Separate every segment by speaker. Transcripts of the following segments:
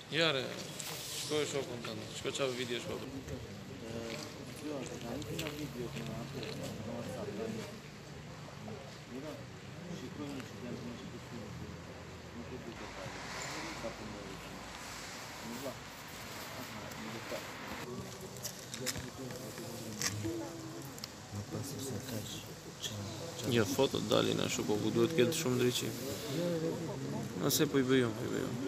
Speaker 1: Iară, shkoj shokun tënd. Shko çfarë video shko.
Speaker 2: Kjo është tani kena video që na atë në WhatsApp tani. Mira, shikojmë që janë të shkëputur. Nuk e di detaj. Sa po më vjen. Nuk va. Aha, nuk e ka. Nuk pasi se kaç.
Speaker 1: Jo, fotot dalin ashtu, po ku duhet këtë shumë ndryqim. Nëse po i bëjom, po i bëjom.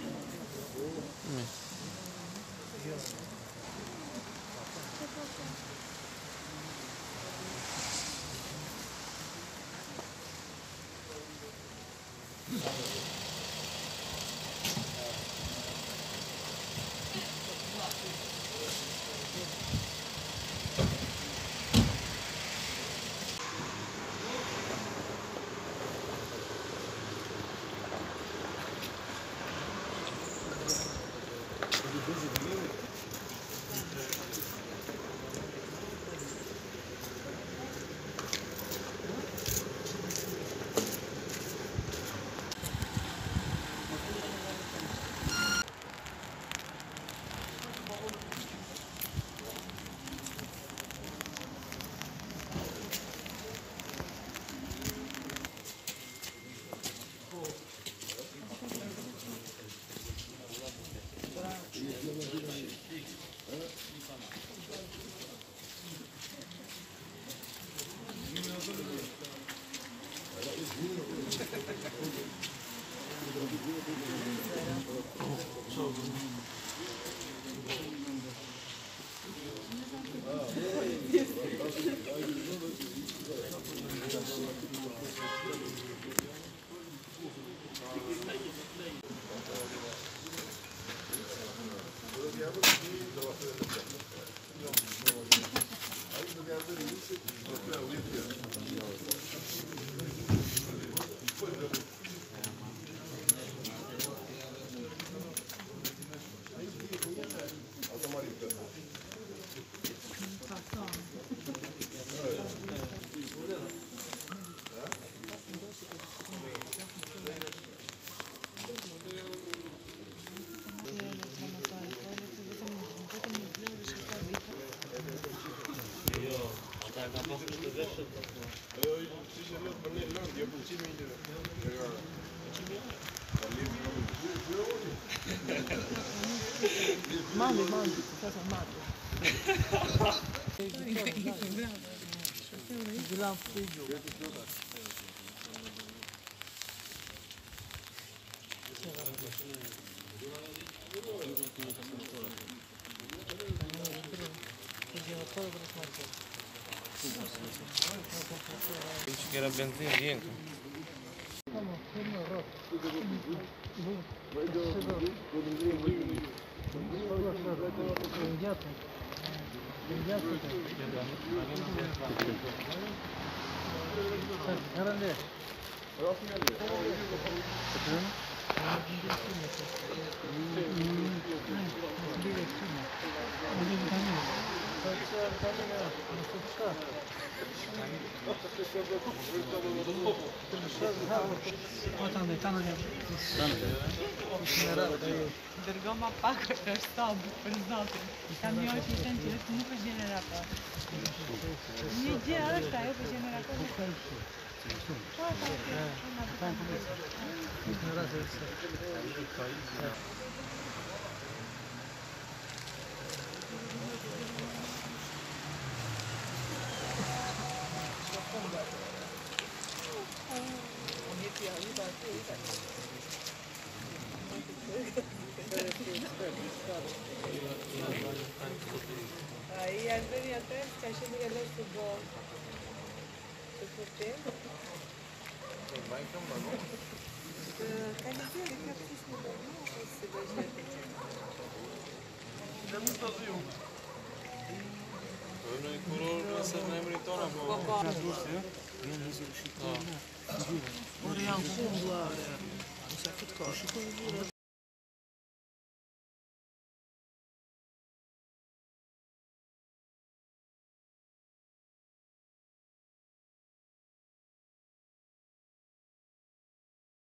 Speaker 2: Mami, cosa mate? Gülen figlio.
Speaker 1: Që kera benzin vjen.
Speaker 3: Dërgo ma pak është stabë për zotin. Kamion që i të në tjërës nuk është generator. Një gjë është ajo për generator nuk është. Aí, Antônio, até está achando que é muito bom. Por quê?
Speaker 1: Vai cambar, não?
Speaker 3: Конечно, я практически не думала, что сегодня
Speaker 1: Dhe më të dhju. Në i kuror nëse në emri tona, po...
Speaker 2: Janë janë shumë, janë shumë,